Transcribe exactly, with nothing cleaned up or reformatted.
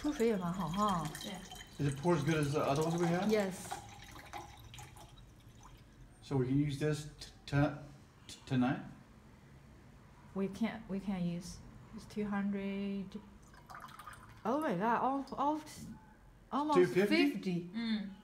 出水也蛮好哈。 Is it pour as good as the other ones we had? Yes. So we can use this t- t- tonight? We can't. We can't use. It's two hundred. Oh my god! All, all, almost two fifty? fifty. 嗯